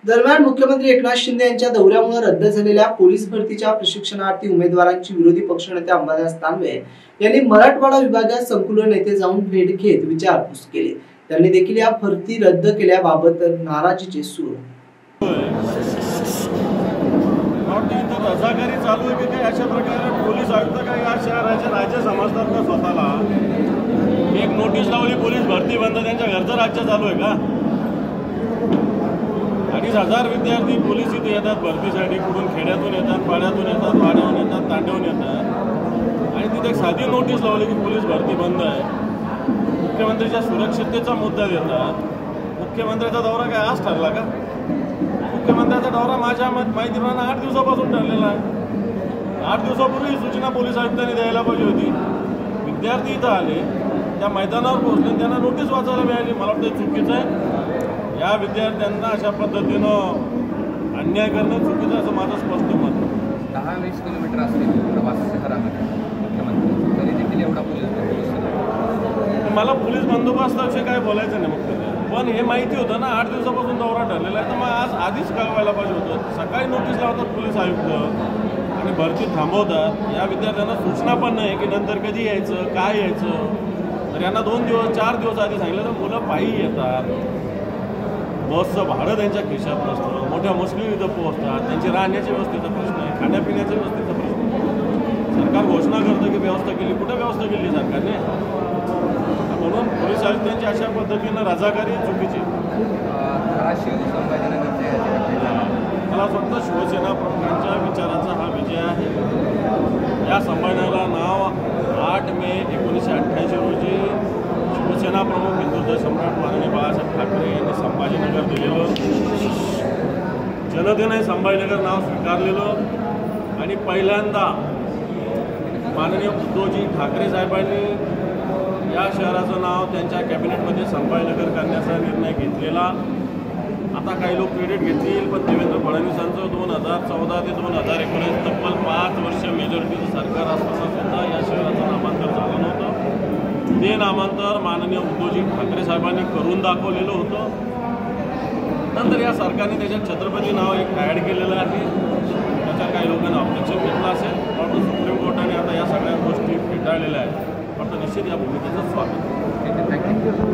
दरम्यान मुख्यमंत्री एकनाथ शिंदे यांच्या दौऱ्यामुळे रद्द झालेल्या पोलीस भरतीच्या प्रशिक्षणार्थी उमेदवारांची विरोधी पक्षनेते अंबादास दानवे यांनी मराठवाडा विभागात संकुलन येथे जाऊन भेट घेत विचारपूस केली। त्यांनी देखील या भरती रद्द केल्याबाबत नाराजीचे सूर रजाकारी चालू आहे की काय अशा प्रकारे पोलीस आयुक्त काय या शहराचे राज्य समजतात का स्वतःला? एक नोटीस लावली पोलीस भरती बंद, त्यांच्या घरचं राज्य चालू आहे का? 2,500 विद्यार्थी पोलीस इथे येतात भरतीसाठी, कुठून खेड्यातून येतात, पाड्यातून येतात, वाड्याहून येतात, तांड्याहून येतात आणि तिथे एक साधी नोटीस लावली की पोलीस भरती बंद आहे। मुख्यमंत्रीच्या सुरक्षिततेचा मुद्दा देतात। मुख्यमंत्र्याचा दौरा काय आज ठरला का? मुख्यमंत्र्याचा दौरा माझ्या माहितीप्रमाणे 8 दिवसापासून ठरलेला आहे। 8 दिवसापूर्वी सूचना पोलीस आयुक्तांनी द्यायला पाहिजे होती। विद्यार्थी इथं आले, त्या मैदानावर पोहोचले, त्यांना नोटीस वाचायला मिळाली। मला वाटतं चुकीचं आहे। या विद्यार्थ्यांना अशा पद्धतीनं अन्याय करणं चुकीचं असं माझं स्पष्ट मत आहे। 10-20 किलोमीटर असतील प्रवास शहरामध्ये मुख्यमंत्री, तरी देखील एवढा पोलीस बंदोबस्त। मला पोलीस बंदोबस्ताविषयी काय बोलायचं नाही मुख्यमंत्री, पण हे माहिती होतं ना 8 दिवसापासून दौरा ठरलेला आहे, तर मग आज आधीच कळवायला पाहिजे होतं। सकाळी नोटीस लावतात पोलीस आयुक्त आणि भरती थांबवतात। या विद्यार्थ्यांना सूचना पण नाही की नंतर कधी यायचं, काय यायचं। तर यांना 2 दिवस 4 दिवस आधी सांगितलं तर मुलं पायी येतात, बसचं भाडं त्यांच्या खिशात नसतं, मोठ्या मुश्किली इथं पोहोचतात, त्यांची राहण्याच्या व्यवस्थेचा प्रश्न आहे, खाण्यापिण्याच्या व्यवस्थेचा प्रश्न आहे। सरकार घोषणा करतं की व्यवस्था केली, कुठं व्यवस्था केली सरकारने? म्हणून पोलीस आयुक्तांची अशा पद्धतीनं रजाकारी चुकीची। मला असं वाटतं शिवसेना प्रमुखांच्या विचाराचा हा विजय आहे। या संमेलनाला नाव 8 मे 1988 रोजी शिवसेना प्रमुख हिंदुत्व सम्राट माननीय बाळासाहेब ठाकरे यांनी संभाजीनगर दिलेलं, जनतेने संभाजीनगर नाव स्वीकारलेलं आणि पहिल्यांदा माननीय उद्धवजी ठाकरे साहेबांनी या शहराचं नाव त्यांच्या कॅबिनेटमध्ये संभाजीनगर करण्याचा निर्णय घेतलेला। आता काही लोक क्रेडिट घेतील, पण देवेंद्र फडणवीसांचं 2014 ते 2019 तब्बल 5 वर्ष मेजॉरिटीचं सरकार असताना सुद्धा या शहराचं नामांतर झालं नव्हतं। ते नामांतर माननीय उद्धवजी ठाकरे साहेबांनी करून दाखवलेलं होतं। नंतर या सरकारने त्याच्यात छत्रपती नाव एक ॲड केलेलं आहे। त्याच्या काही लोकांना ऑब्जेक्शन घेतलं असेल, परंतु सुप्रीम कोर्टाने आता या सगळ्या गोष्टी फेटाळलेल्या आहेत। फक्त निश्चित या भूमिकेचं स्वागत। थँक्यू।